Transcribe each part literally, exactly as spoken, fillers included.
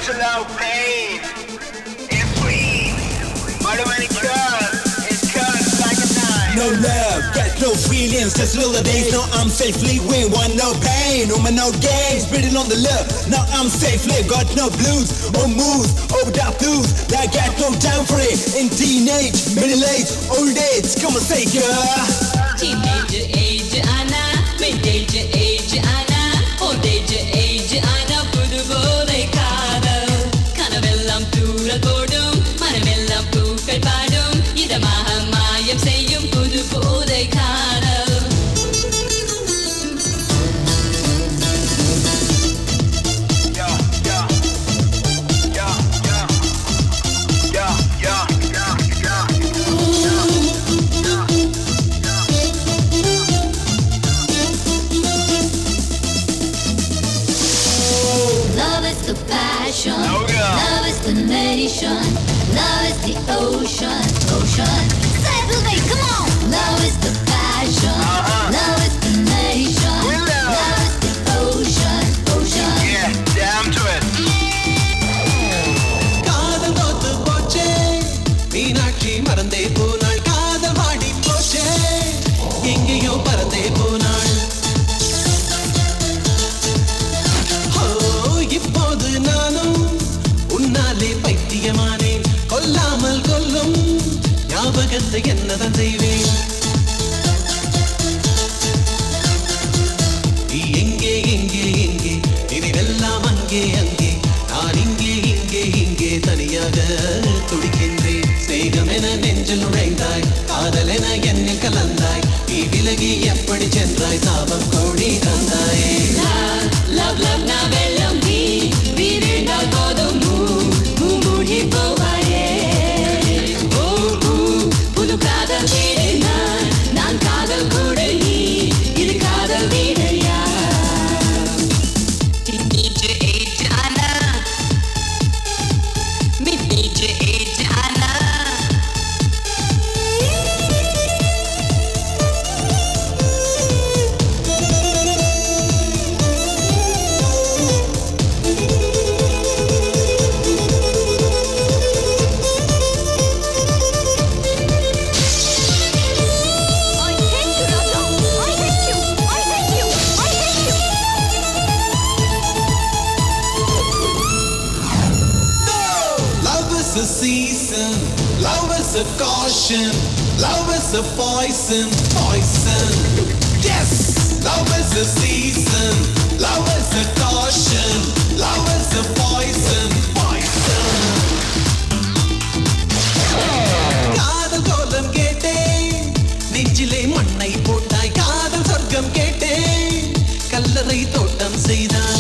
to love pain. It's sweet. But when it cuts, it cuts like a knife. No love, got no feelings, just little days. Now I'm safely we want no pain, no man, no games, breathing on the love. Now I'm safely, got no blues, or moves, or that blues. I got no time for it. In teenage, middle age, old age, come on, say girl. Teenage age ana, mid-age age ana, old age age ana, புது போதை காதல் கனவெல்லாம் தூரல் போடும் மனமெல்லாம் பூக்கள் பாடும் இதமாக மாயம் செய்யும் புது போதை காதல் Oh, yeah. Love is the nation, love is the ocean, ocean. Say it with me, come on. Love is the passion, uh-huh. Love is the nation, we love. love is the ocean, ocean. Yeah, damn to it. காதல் தோத்து போச்சே மீனாட்சி மறந்தே போனாள் காதல் வாடி போச்சே எங்கேயோ பறந்தே போனாள் இப்போது நானும் உன்னாலே பைத்தியமானேன் கொல்லாமல் கொல்லும் ஞாபகத்தை என்னதான் செய்வேன் எங்கே எங்கே எங்கே நினைவெல்லாம் அங்கே அங்கே நான் இங்கே இங்கே இங்கே தனியாக துடிக்கின்றேன் சேகம் என நெஞ்சில் நுழைந்தாய் காதல் என என்னில் கலந்தாய் நீ விலகி எப்படி சென்றாய் சாபம் கோடி தந்தாயே Love, love, na வெள்ளம் நீ வீரினால் போதும் மூ மூ மூழ்கி போவாயே ஓ ஊ புது காதல் வீடு நான் நான் காதல் கூட நீ இது காதல் வீடையா Teenage age ana Mid-age age ana a season, love is a caution, love is a poison, poison. Yes, love is a season, love is a caution, love is a poison, poison. காதல் கோலம் கேட்டேன் நெஞ்சிலே மண்ணை போட்டாய் காதல் சொர்க்கம் கேட்டேன் கல்லறை தோட்டம் செய்தாய்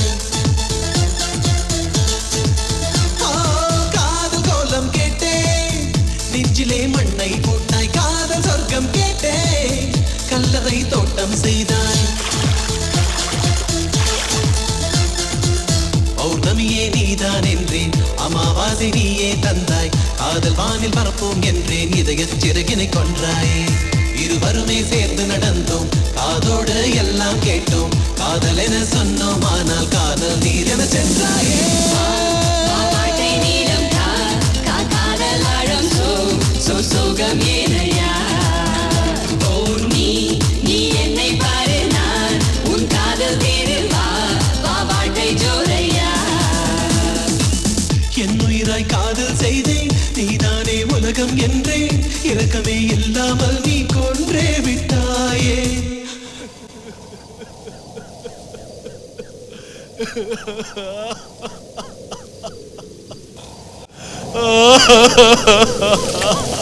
நெஞ்சிலே மண்ணை போட்டாய் காதல் சொர்க்கம் கேட்டே கல்லறை தோட்டம் செய்தாய் பௌர்ணமியே நீதான் என்றேன் அமாவாசை நீயே தந்தாய் காதல் வானில் பரப்போம் என்றேன் இதய சிறகினை கொன்றாயே இருவருமே சேர்ந்து நடந்தோம் காதோடு எல்லாம் கேட்டோம் காதல் என சொன்னோம் ஆனால் காதல் நீர் என சென்றாயே சோகம் ஏனையா ஓ நீ நீ என்னை பாரு நான் உன் காதல் தேரு வா வா வாழ்க்கை ஜோரையா என் உயிராய் காதல் செய்தேன் நீதானே உலகம் என்றேன் இரக்கமே இல்லாமல் நீ கொன்றே விட்டாயே Ha ha ha ha ha.